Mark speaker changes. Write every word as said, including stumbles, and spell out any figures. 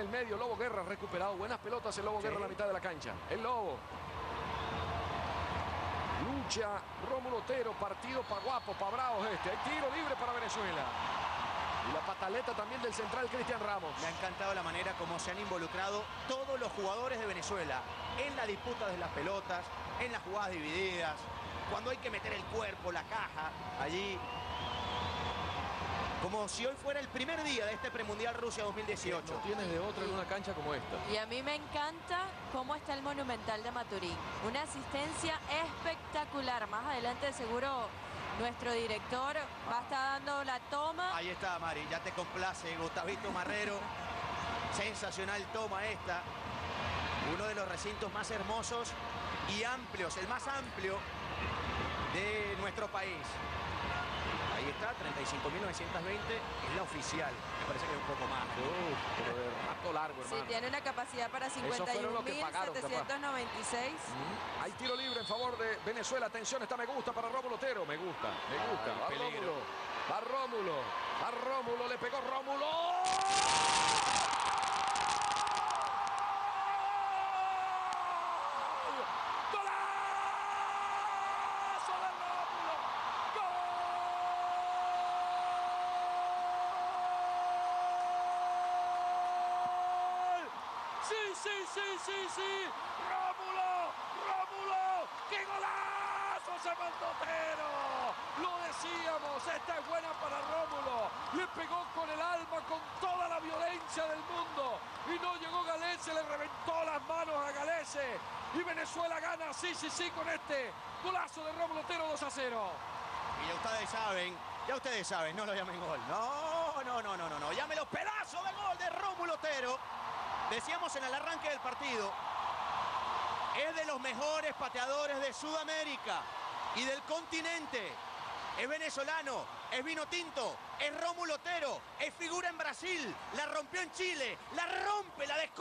Speaker 1: medio. Lobo Guerra recuperado. Buenas pelotas el Lobo
Speaker 2: Sí.
Speaker 1: Guerra en la mitad de la cancha. El Lobo. Lucha Rómulo Otero. Partido para guapos, para bravos este. Hay tiro libre para Venezuela. Y la pataleta también del central Cristian Ramos.
Speaker 2: Me ha encantado la manera como se han involucrado todos los jugadores de Venezuela en la disputa de las pelotas, en las jugadas divididas, cuando hay que meter el cuerpo, la caja, allí. Como si hoy fuera el primer día de este premundial Rusia dos mil dieciocho.
Speaker 1: No tienes de otra en una cancha como esta.
Speaker 3: Y a mí me encanta cómo está el Monumental de Maturín. Una asistencia espectacular. Más adelante seguro nuestro director va a estar dando la toma.
Speaker 2: Ahí está, Mari, ya te complace Gustavito Marrero. Sensacional toma esta. Uno de los recintos más hermosos y amplios, el más amplio de nuestro país. Ahí está, treinta y cinco mil novecientos veinte, es la oficial. Me parece que es un poco más.
Speaker 1: Uf, pero de rato largo, hermano.
Speaker 3: Sí, tiene una capacidad para
Speaker 1: fueron
Speaker 3: cincuenta y un
Speaker 1: los que
Speaker 3: mil
Speaker 1: pagaron,
Speaker 3: setecientos noventa y seis.
Speaker 1: Mm. Hay tiro libre en favor de Venezuela. Atención, está me gusta para Rómulo Otero. Me gusta, me gusta.
Speaker 2: Ay,
Speaker 1: Va
Speaker 2: peligro.
Speaker 1: Rómulo. Va Rómulo. Va Rómulo. Le pegó Rómulo. ¡Golazo de Rómulo! ¡Gol! ¡Sí, sí, sí, sí, sí! ¡Rómulo! ¡Rómulo! ¡Qué golazo se mandó Otero! Lo decíamos, esta es buena para Rómulo. Le pegó con el alma, con toda la violencia del mundo. Y no llegó Galese, le reventó las manos a Galese. Y Venezuela gana, sí, sí, sí, con este golazo de Rómulo Otero, dos a cero.
Speaker 2: Y ya ustedes saben, ya ustedes saben, no lo llamen gol. No, no, no, no, no, no. Llámelo pedazo de gol de Rómulo Otero. Decíamos en el arranque del partido, es de los mejores pateadores de Sudamérica y del continente. Es venezolano, es vino tinto, es Rómulo Otero, es figura en Brasil, la rompió en Chile, la rompe, la descontrola.